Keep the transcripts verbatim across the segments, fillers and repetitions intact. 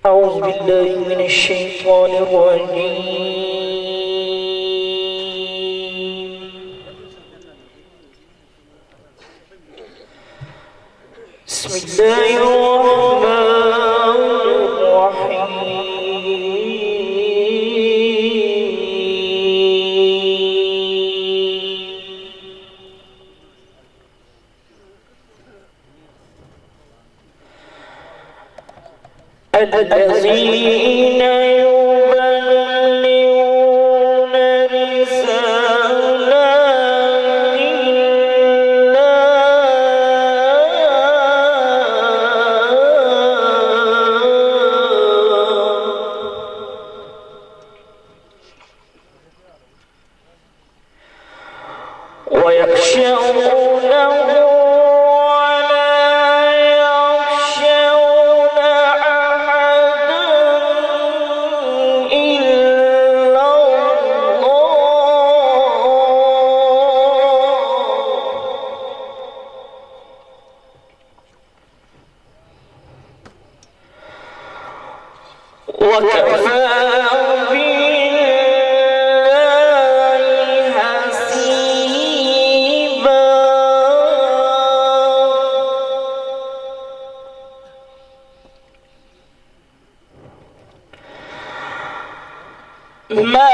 أعوذ بالله من الشيطان الرجيم. بسم الله الرحمن الرحيم. الذين يبلغون رسالات الله ويخشونه وكفى بالله حسيبا. ما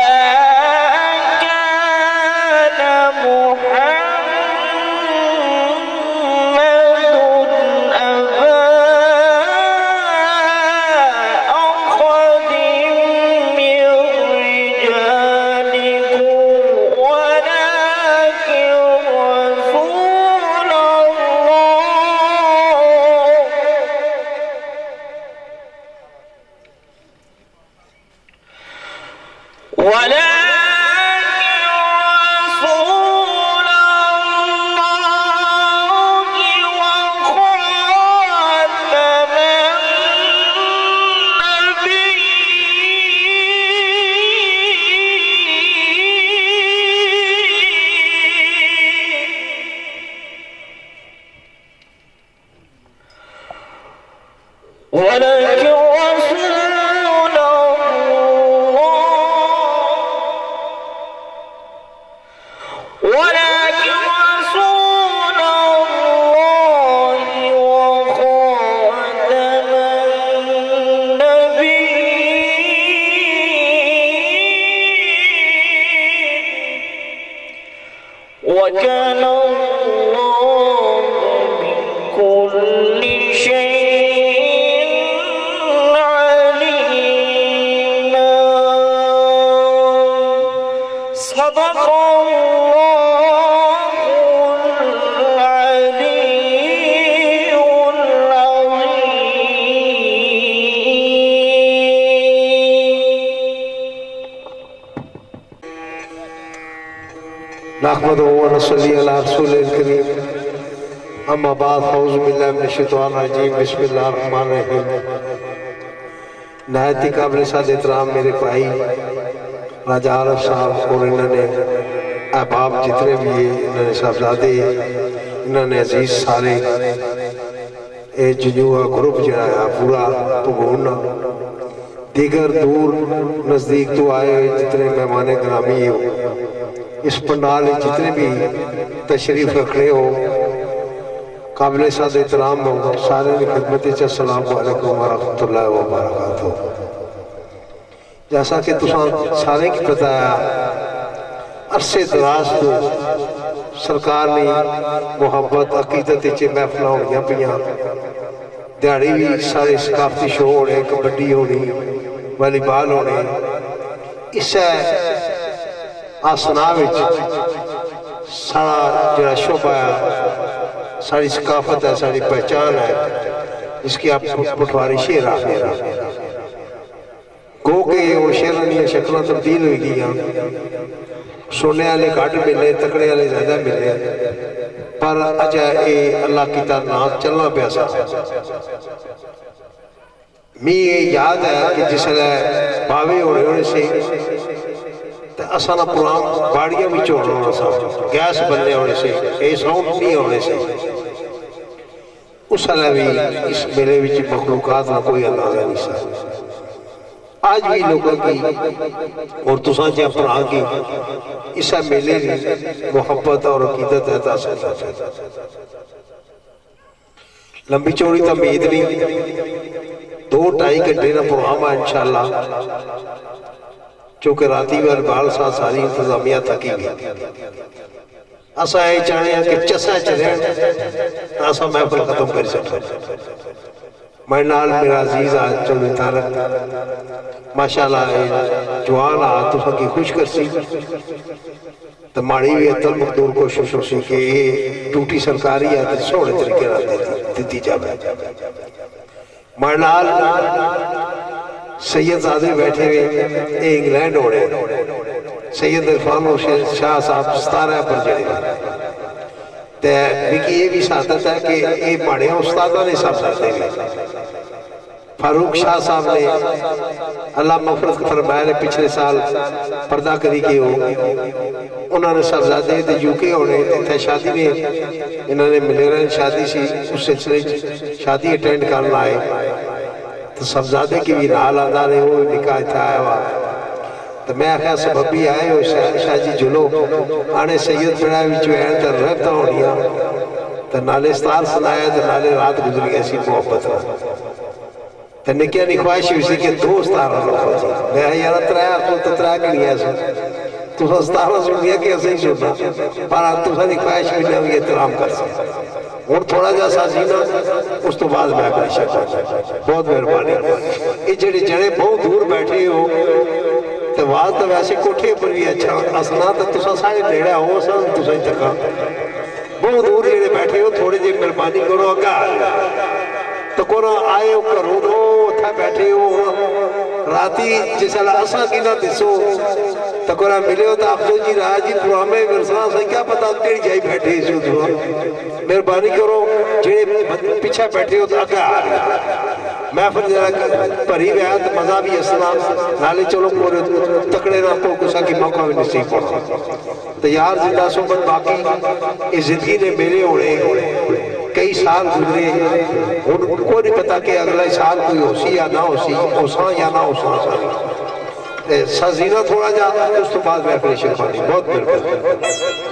ولكن رسول الله ولكن رسول الله وخاتم النبيين وكان الله بكل شيء صدق الله العلي العظيم. نحمده ونصلي على رسول الكريم अम्मा बाद औज़ु बिल्लाहि मिनश शैतानिर रजीम बिस्मिल्लाहिर रहमानिर रहीम। नहायत ही काबिल साद एहतराम मेरे भाई राजा आरफ साहब और इन्होंने अहबाब जितने भी है, इन्होंने साहबजादे, इन्होंने अजीज सारे ये जजूआ ग्रुप जरा है पूरा भगोना दीगर दूर नज़दीक तो आए हुए जितने मेहमान ग्रामी हो, इस पंडाल जितने भी तशरीफ रखने हो, काबिल साद एहतराम हो, सारे की खिदमत अस्सलाम वालेकुम व रहमतुल्लाहि व बरकातुहू। जैसा कि तुसां सारे की पता है, अरसे दराज तो सरकार ने मुहब्बत अकीदत महफिल होनी पियां, दिहाड़ी भी सारे सकाफती शो होने, कबड्डी होनी, वालीबाल होने, इस आसना सारा जरा शोभा है, सारी सकाफत है, सारी पहचान है, जिसकी आप पटवारी शेर आखते हैं। गो के वो शेरानिया शक्ल तब्दील हो गई, सोने वाले घट मिले, तकड़े वाले ज्यादा मिले, पर अजा ये अल्लाह की तरह चलना पिया सा। मी ये याद है कि जिसले बावे होने होने से असा ना पुरान बाड़िया भी होना सा, गैस बनने होने से, ये साउंड नहीं होने से, उस भी इस मेले में मखलूकात का कोई अंदाजा नहीं सा। आज भी लोगों की और तुसा जे भरा की इस मेले की मुहब्बत और अकीदत है तासा लंबी चौड़ी तो उम्मीद नहीं दो ढाई घंटे का प्रोग्राम है इंशाअल्लाह क्योंकि राती वाल बाल सा सारी इंतजामिया थकी गई असा ये चाहे कि चसा च रह असा महफिल खत्म कर सकते मैं नाल मेरा अजीज आ चल तारक माशाल्लाह जवान आ तुसा की खुश कर सी तो माड़ी भी अतल मकदूर कोशिश हो सी कि ड्यूटी सरकारी है तो सोहने तरीके नाल दी जाए मैं नाल सैयद ज़ादे बैठे हुए इंग्लैंड होने सैयद इरफान शाह साहब सतारा पर जड़े ते मिकी ये भी सादत है कि ये बड़े उस्तादा ने सब साथे हुए फारूक शाह साहब ने अल्लाह मफरत फरमाया ने पिछले साल पर्दा करी के हो उन्होंने साहबजादे ते यूके होने इतने शादी में इन्होंने मिलेरा शादी सी उस सिलसिले शादी अटेंड करना आए तो साहबजादे की भी नाल आदा ने वो निकाह इतना आया हुआ तो मैं आख्या सबबी आए हो शाह जी जुलो आने सैयद बड़ा विच वैन तो रहता होनिया तो नाले स्तार सुनाया तो नाले रात गुजरी ऐसी मोहब्बत तो निक्किया नी ख्वाहिश हुई सी कि दो सतारा मैं यार त्रै तो त्रै गिनिया तुसा सतारा सुन गया कि असं ही सुनना पर तुसा दी ख्वाहिश भी ना भी एहतराम कर सकते और थोड़ा जा सा सी ना उस तो बाद मैं कर सकता बहुत मेहरबानी ये जेडे जने बहुत दूर बैठे हो तो बात तो वैसे कोठे पर भी अच्छा असना तो तुसा सारे नेड़े हो सन तुसा ही तका बहुत दूर जेडे बैठे हो थोड़ी जी मेहरबानी करो अगा तो को आए हो घरों दो उठा बैठे हो राती जिस असा की ना दिसो तो को मिले हो तो अफजल जी राज जी पुराने विरसा से क्या पता कहीं जाई बैठे मेहरबानी करो जेडे पीछे बैठे हो तो अगा आ गए महफिल जरा भरी गया तो मजा भी असना नाले चलो पूरे तकड़े ना को कुछ की मौका भी नसीब पड़ा तो यार जिंदा सोबत बाकी इस जिंदगी ने मेरे होने कई साल गुजरे उनको नहीं पता कि अगले साल कोई होसी या ना होसी होसा या ना होसा सजीना थोड़ा जा उस तो बाद मैं परेशान पानी बहुत मेहरबानी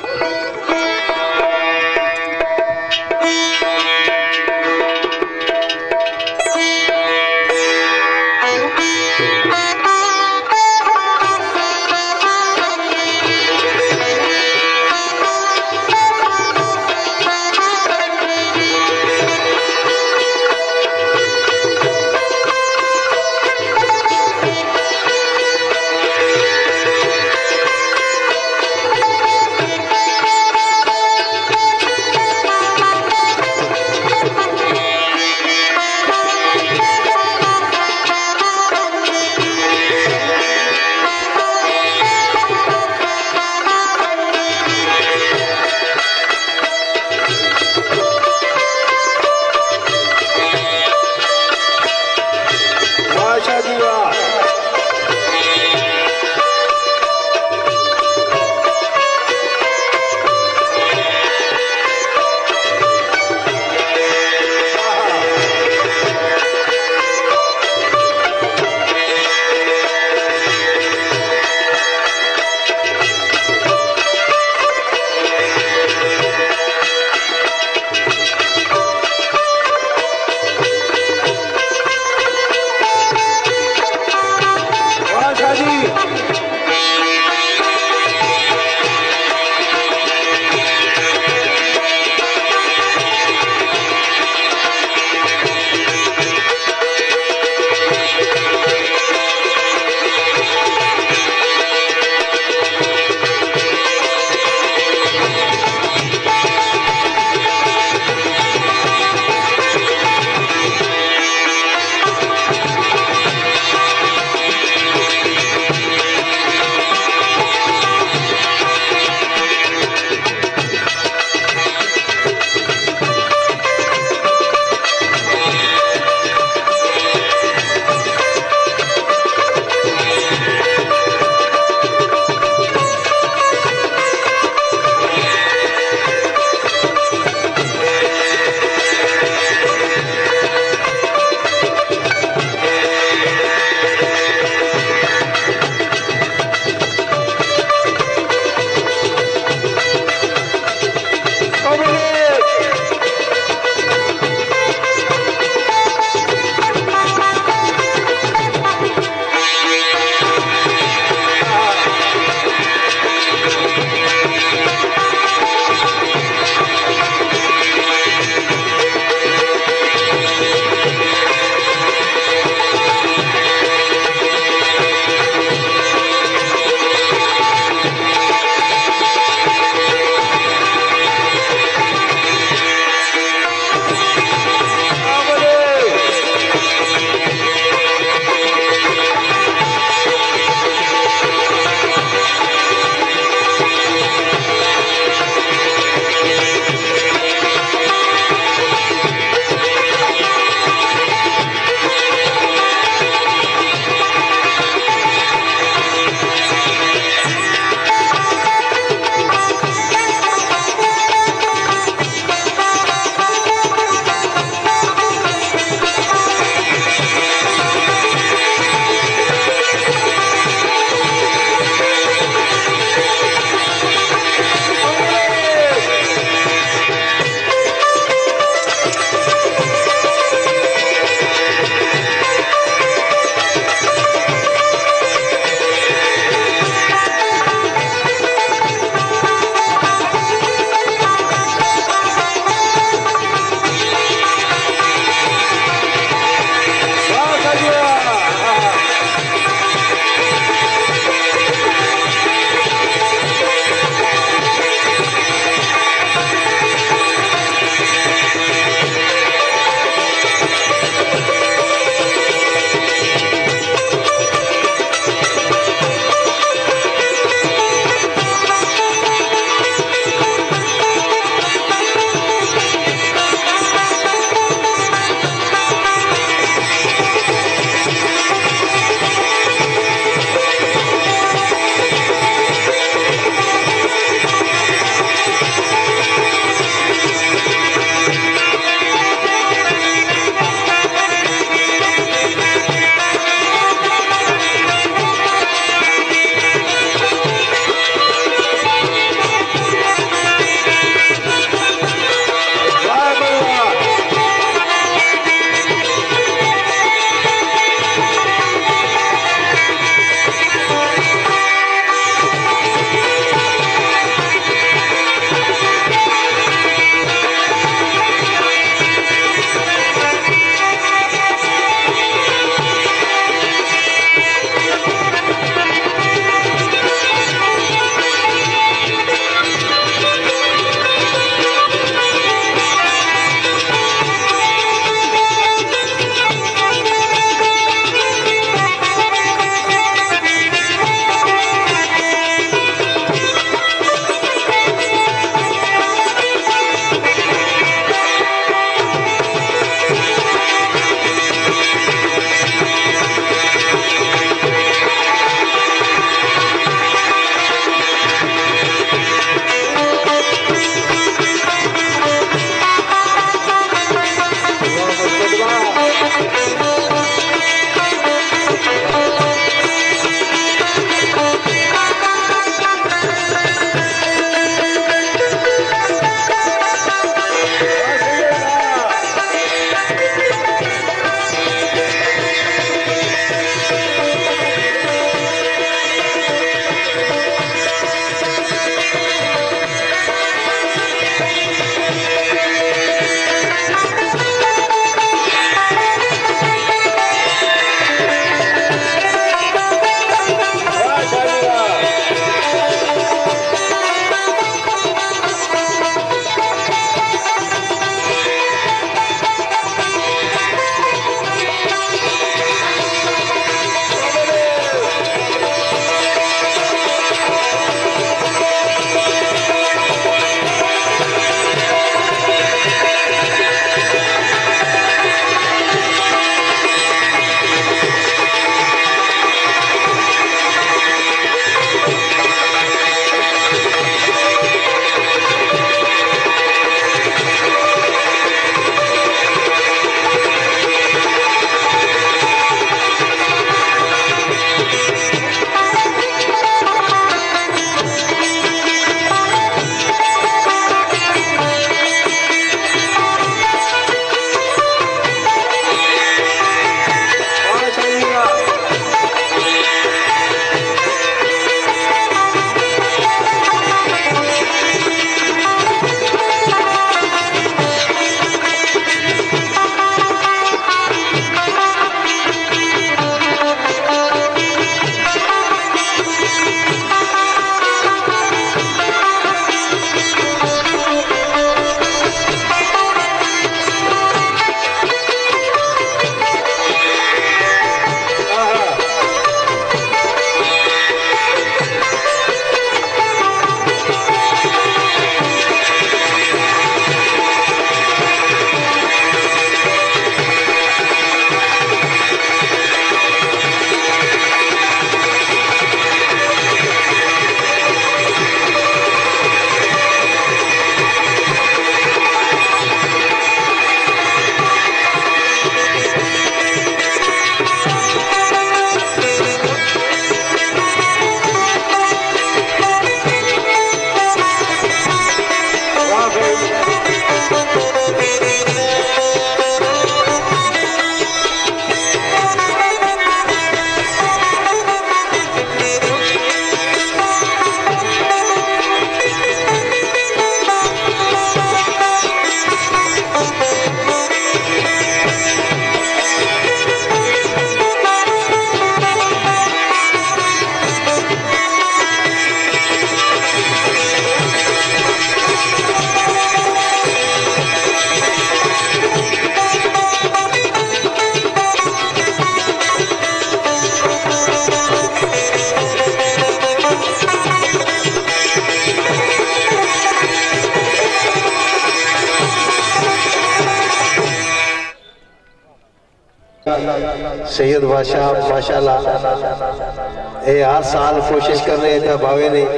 सैयद बादशाह माशाल्लाह ये हर साल कोशिश कर रहे थे भावे नहीं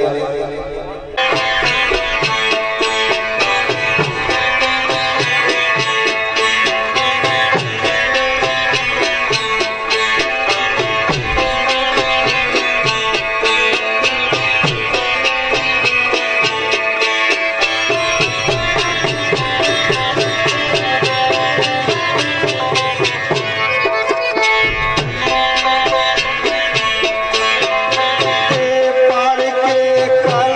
पार के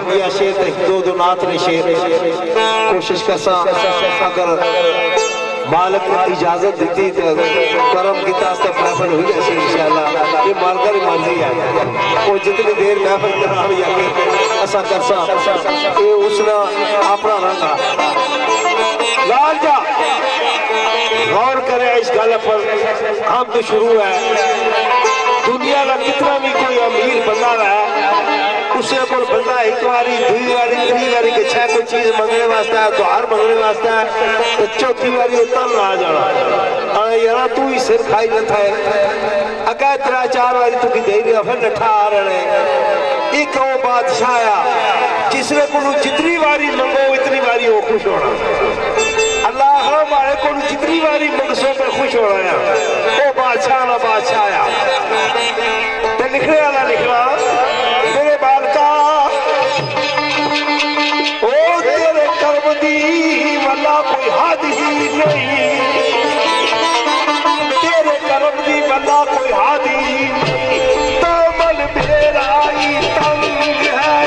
मियाँ शेर ते दो दो नाथ ने शेर कोशिश करसा अगर मालिक ने इजाजत दी तो करम किता से महफिल हुई ऐसे इंशाअल्लाह ये मालिक की मर्जी है वो जितनी देर महफिल करानी है ऐसा करसा ये उसने अपना रंगा लाल जा गौर करे इस गल पर हम तो शुरू है दुनिया का कितना भी कोई अमीर बंदा है उसे को बंदा एक बारी दुई बारी तीन बारी के छह कोई चीज मंगने वास्ते है तो हर मंगने वास्ते है तो चौथी बारी उतना ना आ जाना अरे यार तू ही सिर खाई न था अगर तेरा चार बारी तू की दे दिया फिर नठा आ रहे एक वो बादशाह आया जिसने को जितनी बारी मंगो इतनी बारी वो खुश होना अल्लाह हमारे को जितनी बारी मंगसों पे खुश हो रहा है वो बादशाह ना बादशाह आया तो लिखने वाला लिखना मेरे बालका ओ तेरे कर्म दी वाला कोई हाथ ही नहीं तेरे कर्म दी वाला कोई हाथ ही नहीं तो मन मेरा ही तंग है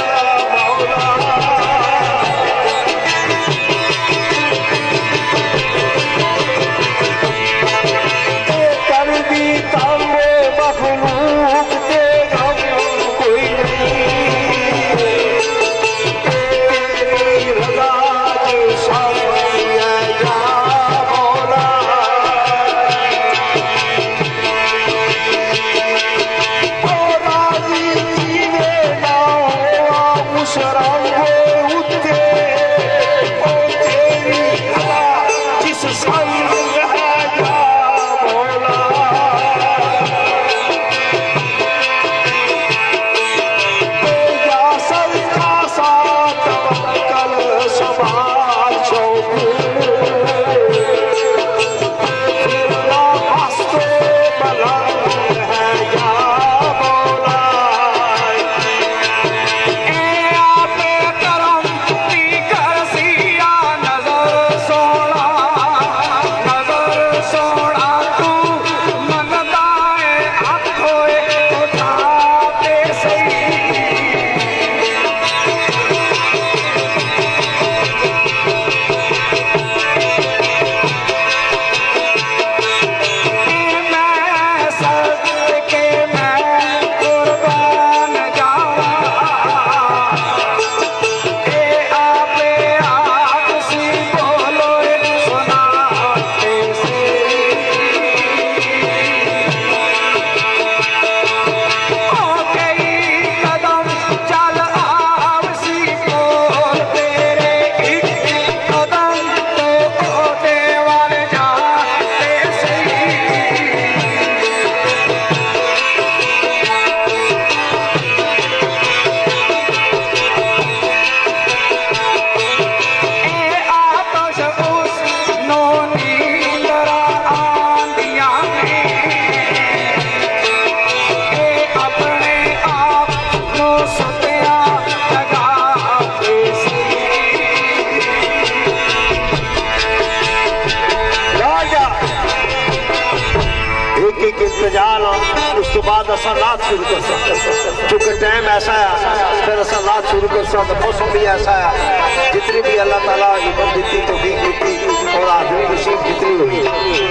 उस तो बाद असा नाच शुरू कर सकते क्योंकि टाइम ऐसा है फिर असा नाच शुरू कर सकते मौसम भी ऐसा है जितनी भी अल्लाह ताला इबादत दी तो भी की और आदमी नसीब जितनी हुई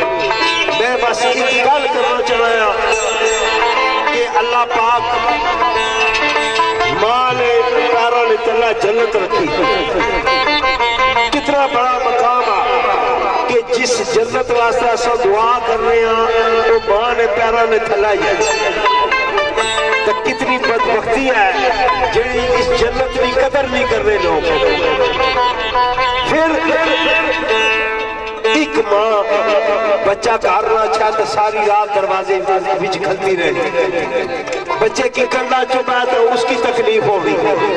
मैं बस एक गल करना चाह रहा कि अल्लाह पाक मां ने पैरों ने तला जन्नत रखी कितना बड़ा मकाम है कि जिस जन्नत वास्ते असा दुआ कर रहे हैं तो मां ने पैरों ने थला ही तो कितनी बदबख्ती है जी इस जन्नत की कदर नहीं कर रहे लोग फिर एक मां बच्चा करना चाहता सारी रात दरवाजे बिच खलती रहती बच्चे की कंधा चुपा तो उसकी तकलीफ होगी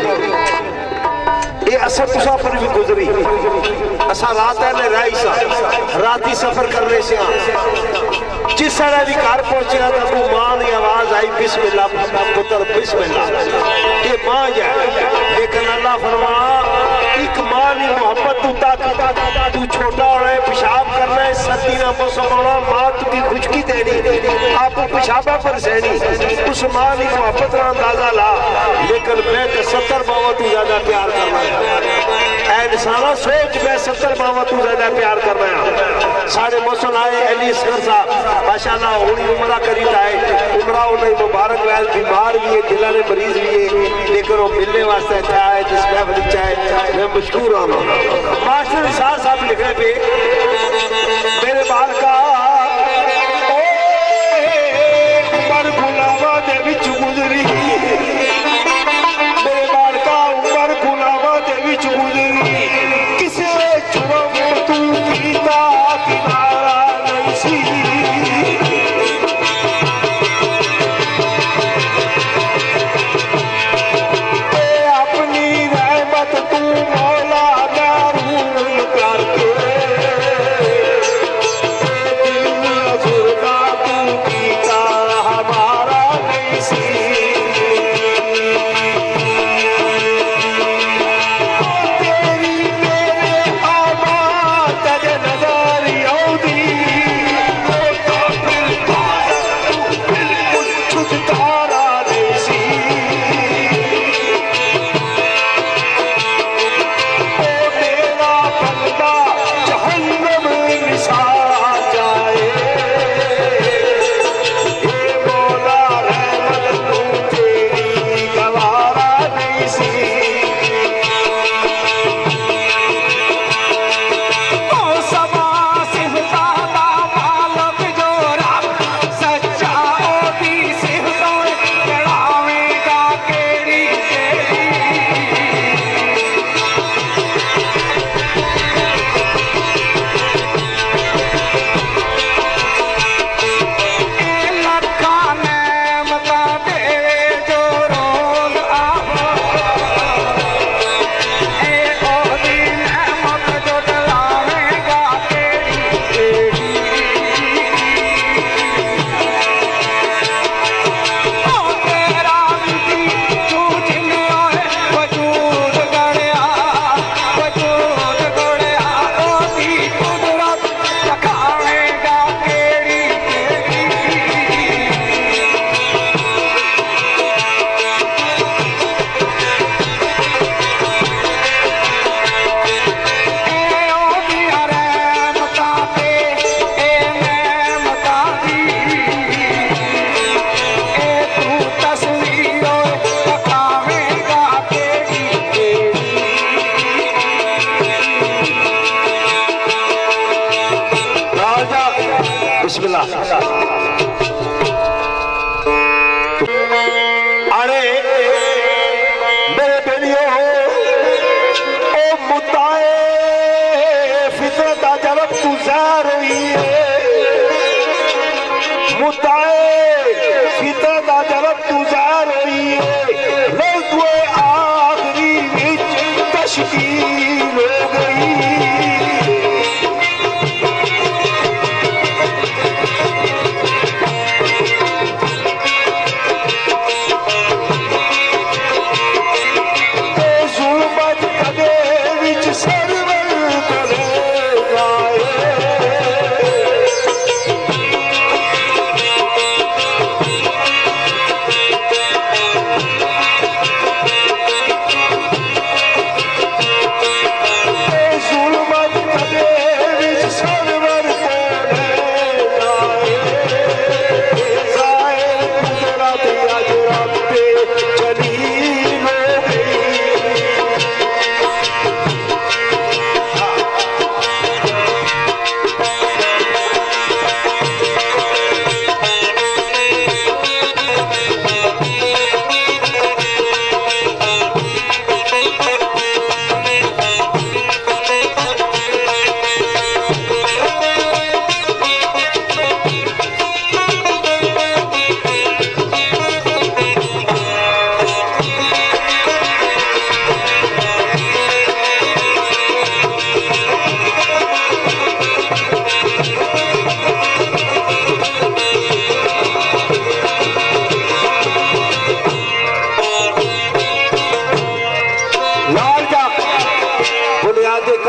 ये असर तुसा पर भी गुजरी असा रात है रही सा राती सफर करने से जिस तरह भी घर पहुंचे तो तू मां की आवाज आई बिस्मिल्लाह पुत्र बिस्मिल्लाह ये मां है लेकिन अल्लाह फरमा एक मां की मोहब्बत तू तक तू तू छोटा होना है, पेशाब करना है, सर्दी का मौसम होना, माँ तुझी खुशकी देनी, आप पेशाबा पर सहनी, उस माँ की मोहब्बत का अंदाजा ला। लेकिन मैं तो सत्तर मावा तू ज्यादा प्यार करना है, इंसाना सोच मैं सत्तर मावा तू ज्यादा प्यार करना है। साढ़े मौसम आए अली असगर साहब माशाअल्लाह हुणी उम्र करीब आए, उम्र उन्हें मुबारक वैल बीमार भी है, दिल ने मरीज भी है, लेकिन वो मिलने वास्ते अच्छा है, जिस महफिल चाहे मैं मशकूर हूँ। मास्टर निसार साहब लिखे पे मेरे बाल का उम्र गुलामा दे विच गुजरी, मेरे बाल का उम्र गुलामा दे विच गुजरी, किसे जुर्म तू कीता किनारा नहीं सी, अपनी रहमत तू मौला दारूल करके अरे मेरे बेलियो ओ मुद्दाए फितरत जब तू ज़ाहिर हुई है, मुद्दाए फितरत जब तू ज़ाहिर हुई है, लफ्ज़ आखिरी विच तशकील हो गई।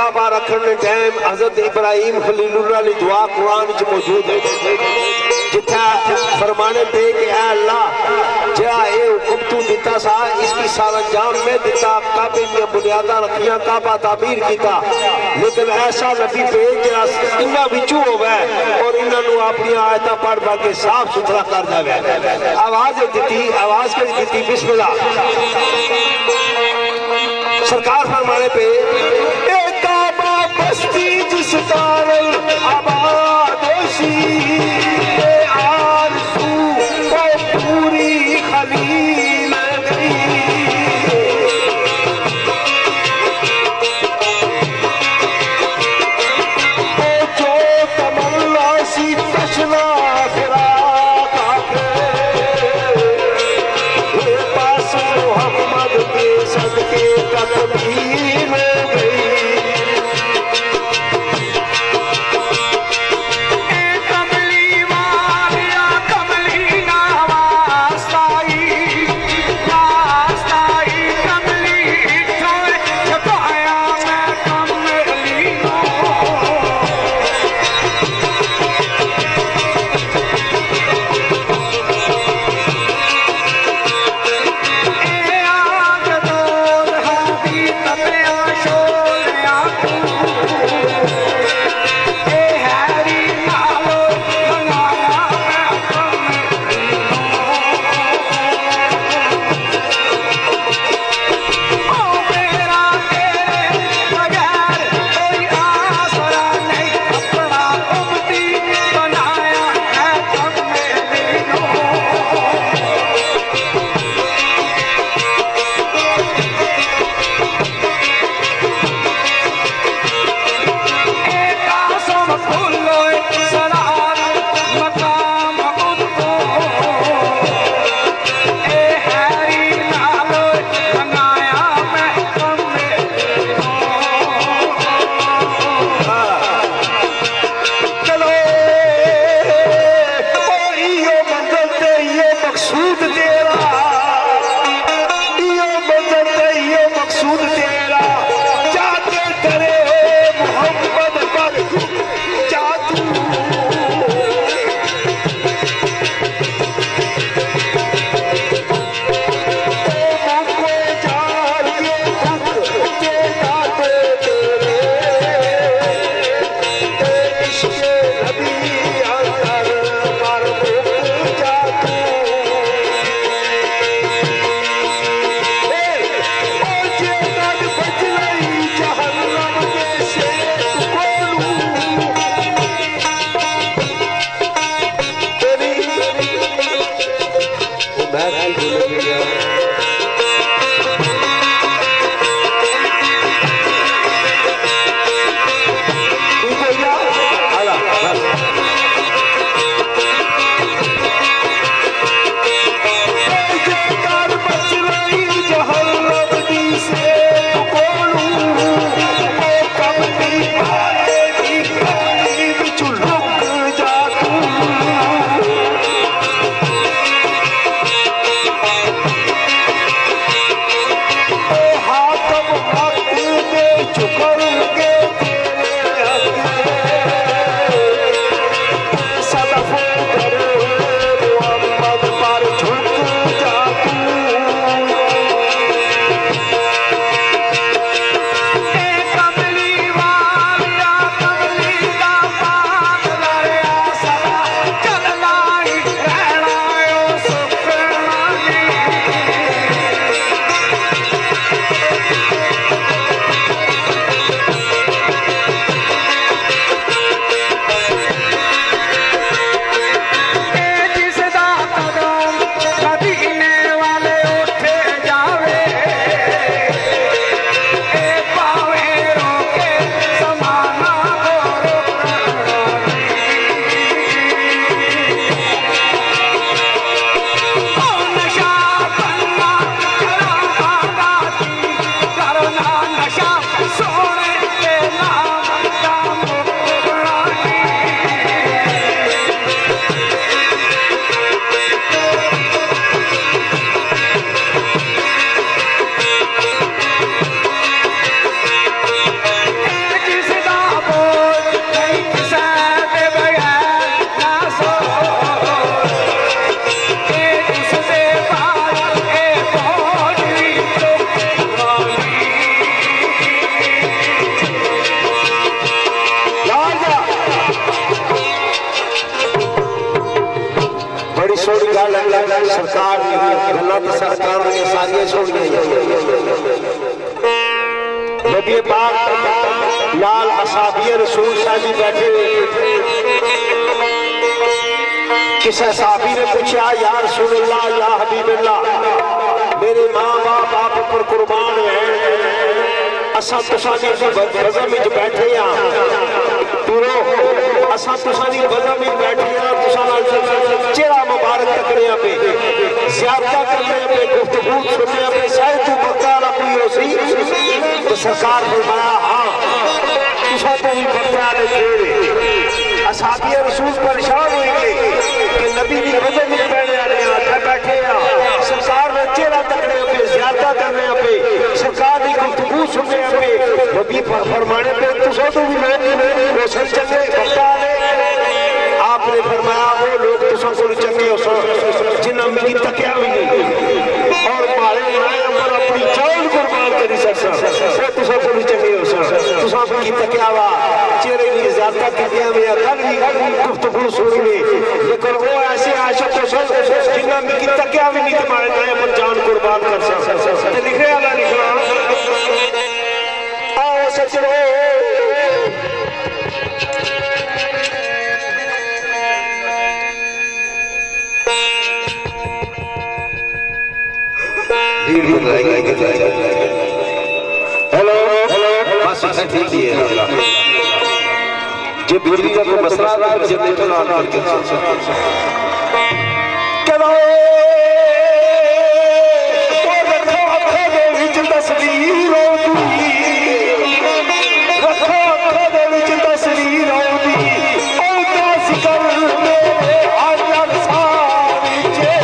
काबा रखने टाइम हजरत इब्राहिम खलीलुल्लाह की दुआ कुरान च मौजूद है, जिथा फरमाने पे कि ऐ अल्लाह जरा ये हुक्म तू दिता सा इसकी सारा अंजाम मैं दिता, काबे की बुनियादा रखिया, काबा तामीर किया, लेकिन ऐसा नबी भेज जरा इन्हों बिचू होवे और इन्हों अपनी आयत पढ़ पढ़ के साफ सुथरा कर जाए। आवाज दी आवाज कर दी बिस्मिल्लाह। सरकार फरमाने पे काबा बस्ती जिस तारल आबादोशी आरज़ू वो पूरी खलील गई, वो जो तमन्ना सी तशना फिरा मोहम्मद के सदके तकदीर में गई। कमली वालिया कमली नावास्ताई वास्ताई कमली इठोए छपाया मैं कमली ने सारियां सुनियां नबी पाक लाल असहाबी रसूल शाह जी बैठे किसी सहाबी ने पूछा या रसूल अल्लाह या हबीब अल्लाह मेरे माँ बाप आप ऊपर कुर्बान है असा तुसानी बज़म विच बैठे हाँ पूरो असा तुसानी बज़म विच बैठे हाँ तुसा नाल चेहरा मुबारक तकने पे ज़ियारत करने पे गुफ्तगू सुनने पे शायद तू बकरा कोई हो सी तो सरकार फरमाया हाँ तुसा तो भी बकरा ने छेड़े असहाबी रसूल परेशान होंगे कि नबी की बज़म विच बैठे आने आते बैठे हाँ सरकार ने चेहरा तकने पे ज़ियारत करने पे सरकार की गुफ्तगू सुनने पे नबी फरमाने पे तुसा तो भी लोग रोशन चंगे बकरा ने आपने फरमाया वो लोग तुसा को चंगे हो जिन्हें मेरी तकिया भी नहीं और मारे पर अपनी जान कुर्बान करी सकता वो तुसा को चंगे हो तुसा की तकिया वा चेहरे की ज़्यादा तकिया में कल भी गुफ्तगू सुनी लेकिन वो ऐसे आशिक हो जिन्हें मेरी तकिया भी नहीं तुम्हारे नए पर जान कुर्बान कर सकता लिखे अल्लाह लिखना आओ सजनो हेलो हेलो बस ठीक ही है जो बिजली का कोई मसला है जब देखो ना करके करो तो रखो अखा दे विच तस्वीर औंदी रखो अखा दे विच तस्वीर औंदी औंदा जिक्र मेरे आजल सारी चे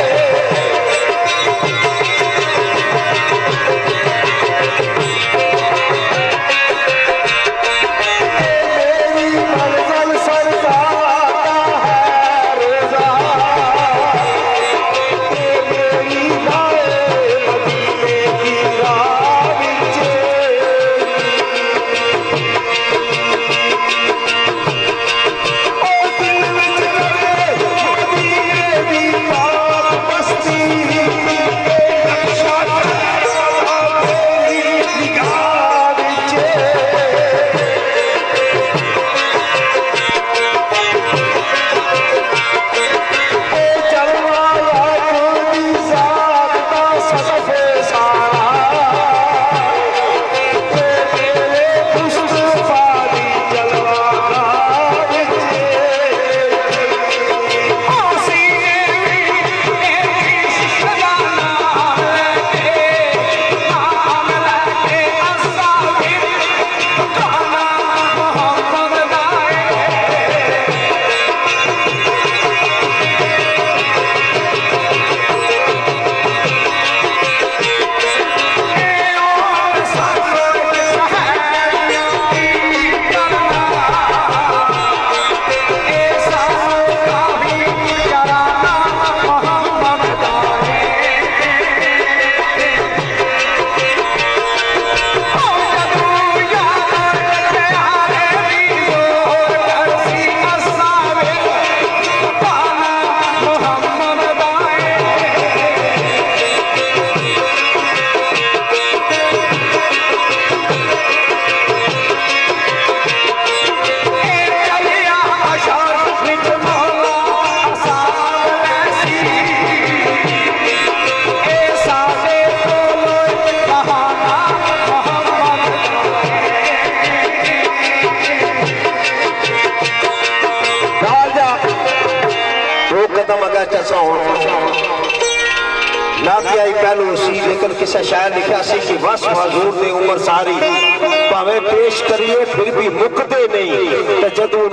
पहलू सी लेकिन किसी शायर लिखा सी कि बस हजूर ने उम्र सारी भावे पेश करिए फिर भी मुकते नहीं जदों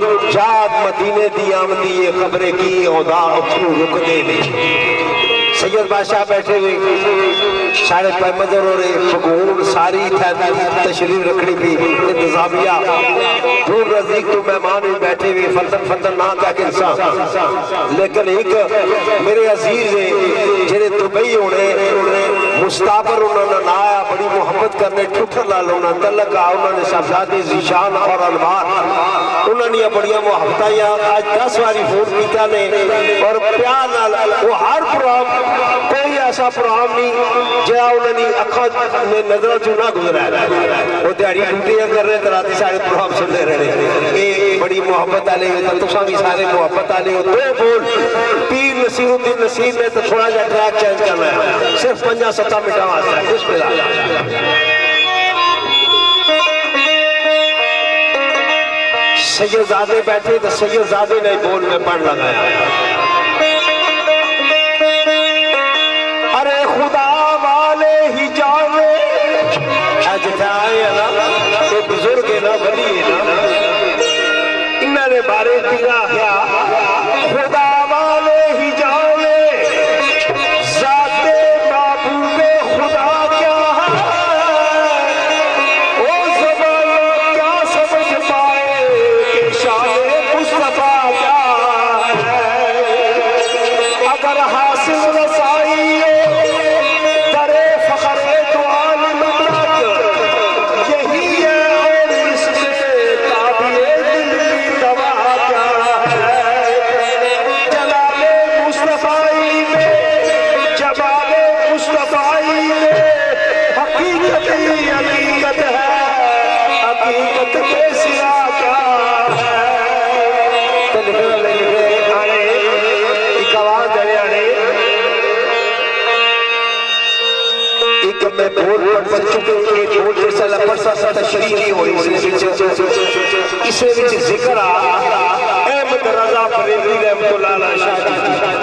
याद मदीने दी आमदी ये खबरें की औदा उठू रुकते नहीं। सैयद बादशाह बैठे हुए साढ़े पैमदर और फगून सारी तशरीफ रखनी थी इंतजामिया दूर नजदीक तो मेहमान भी बैठे हुए फतन फतन ना तक इंसान लेकिन एक मेरे अजीज ने जेरे दुबई होने मुस्ताबर उन्होंने ना आया, बड़ी मोहब्बत करने ठुठर लाल उन्होंने तलक आ, उन्होंने शहजादी जीशान और अनवार उन्होंने बड़िया मोहब्बत आज दस बारी फोन किया ने और प्यार नाल वो हर प्रोग्राम कोई ऐसा प्रोग्राम नहीं जरा उन्होंने अखा ने नजरों चो ना गुजरा वो दिहाड़ी ड्यूटियां कर रहे रात सारे प्रोग्राम सुनते रहे। ये बड़ी मोहब्बत वाले हो, तुसा भी सारे मोहब्बत वाले हो। दो बोल पीर नसीरुद्दीन नसीब ने तो थोड़ा जा ट्रैक चेंज करना है सिर्फ पंजा सत्ता मिनटा वास्ते। बिस्मिल्लाह। सैयदजादे बैठे तो सैयदजादे ने बोल में पढ़ लगाया, अरे खुदा वाले ही जाने अजदाए ना ये बुजुर्ग है ना बड़ी है ना इन्होंने बारे तीरा क्या खुदा वाले ही जाने जाते महबूबे खुदा क्या है ओ ज़माना क्या समझ पाए कि शाने मुस्तफा क्या है। अगर हासिल रसाई दरे फखरे तो आलिम ममलक यही है और इससे ताबिए दिल की दवा क्या है। जलाले मुस्तफाई में जमाले मुस्तफाई में हकीकत ही हकीकत है, हकीकत के सिवा क्या है। तो लिखने लगे आने एक आवाज दे आने एक मैं बोल पढ़ चुके एक बोल जैसा लफड़ सा तशरीह नहीं हुई इसे विच जिक्र आ अहमद रजा बरेलवी रहमतुल्लाह अलैह शाह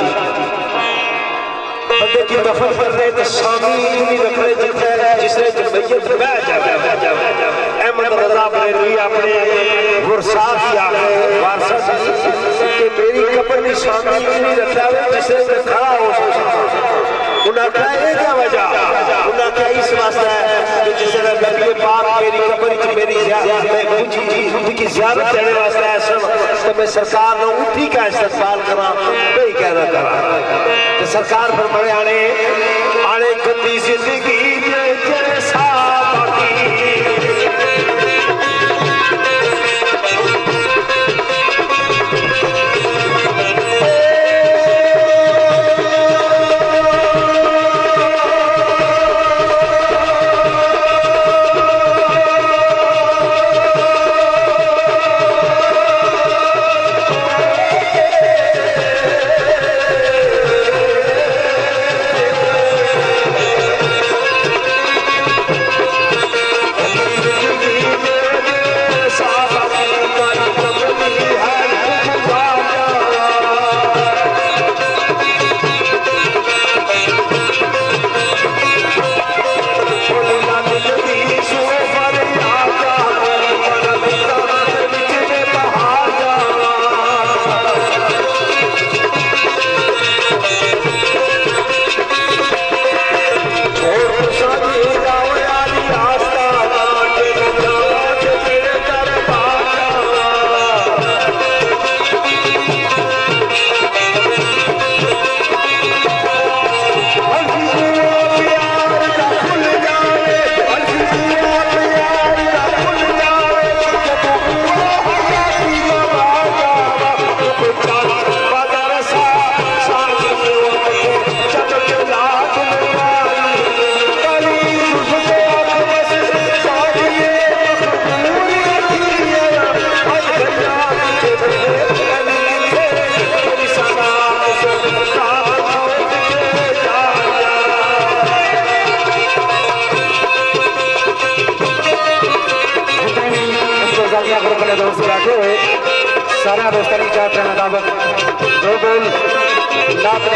बंदे की दफन कर रहे तो सामी नहीं रख रहे जितने जिसने जमैयत बह जाए। अहमद रजा बरेलवी अपने गुरसात की आखिर वारसा कि मेरी कब्र में सामी नहीं रखा जिसने खड़ा हो उन्हें क्या क्या वजह उन्हें क्या इस वास्ते है कि जिस नबी पाक मेरी कब्र मेरी उनकी ज़ियारत करने वास्ते है तो मैं सरकार ने उठी का इस्तेमाल करा नहीं कहना करा तो सरकार पर बड़े आने आने गंदी जिंदगी जैसा सारा दोस्तानी चाहते हैं दावत दो बोल आपने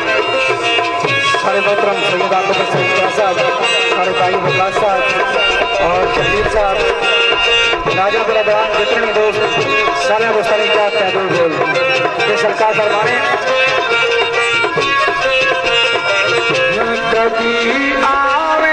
सारे मोहतरम सैयद आबकर सईद साहब सारे भाई वकास साहब और जमीर साहब नाजर बरादरान जितने भी दोस्त सारे दोस्तानी चाहते हैं दो बोल ये सरकार फरमाने कभी आवे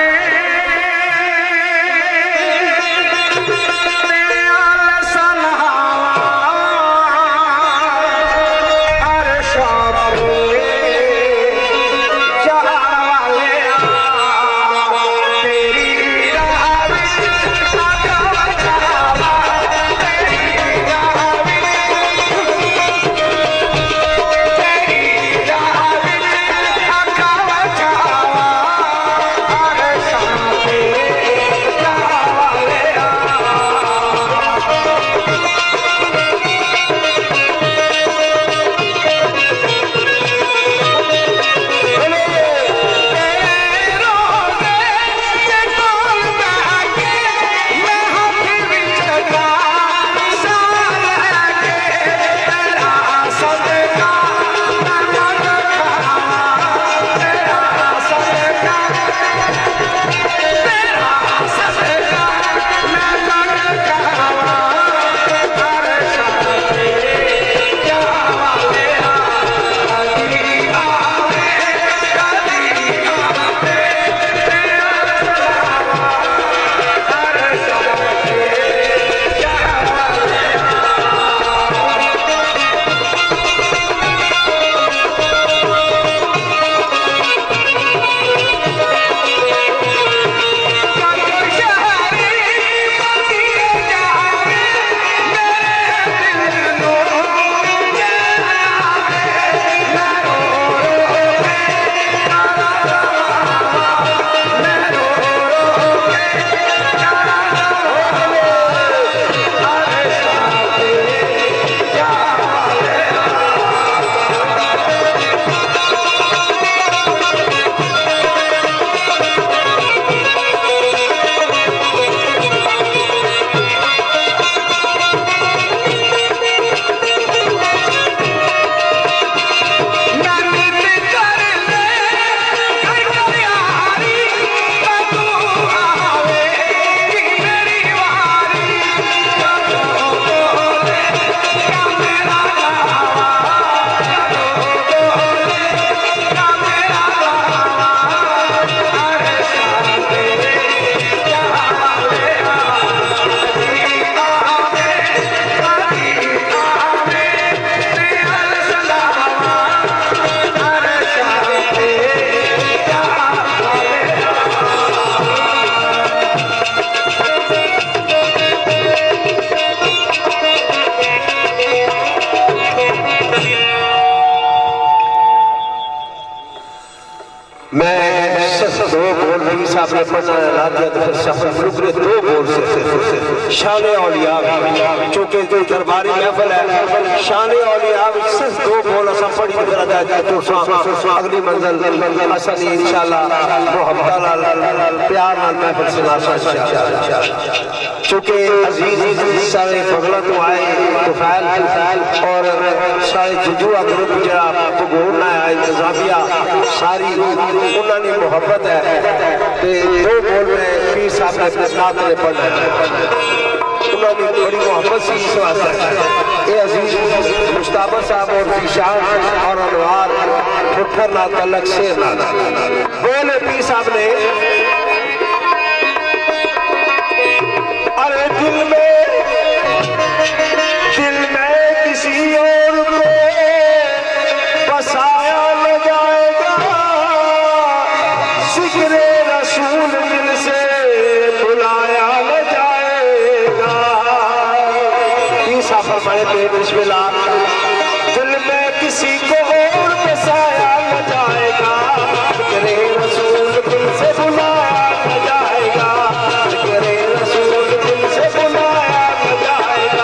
शान औलिया चूंकि कोई दरबारी महफिल है शान औलिया सिर्फ दो बोल असा पढ़ी अगली मंजिल असली इंशाअल्लाह मोहब्बत नाल प्यार नाल महफिल सुना चूंकि अजीज सारे बगला तो आए तुफैल और सारे जुजुआ ग्रुप जरा भगोड़ना है इंतजामिया सारी उन्होंने मोहब्बत है ते दो बोल में पीर साहब ने अपने नात ने पढ़ना है उन्होंने बड़ी मोहब्बत से इस वास्ते ये अजीज मुश्ताबा साहब और जीशान और अनवार फुटकर ना तलक शेर ना बोले पीर साहब ने अरे दिल में दिल में किसी और को बसाया न जाएगा जिक्र रसूल दिल से बुलाया न जाएगा तीसरा फरमाए थे बिस्मिल्लाह दिल में किसी को और बसाया न जाएगा जिक्र रसूल दिल से बुलाया न जाएगा जिक्र रसूल दिल से बुलाया न जाएगा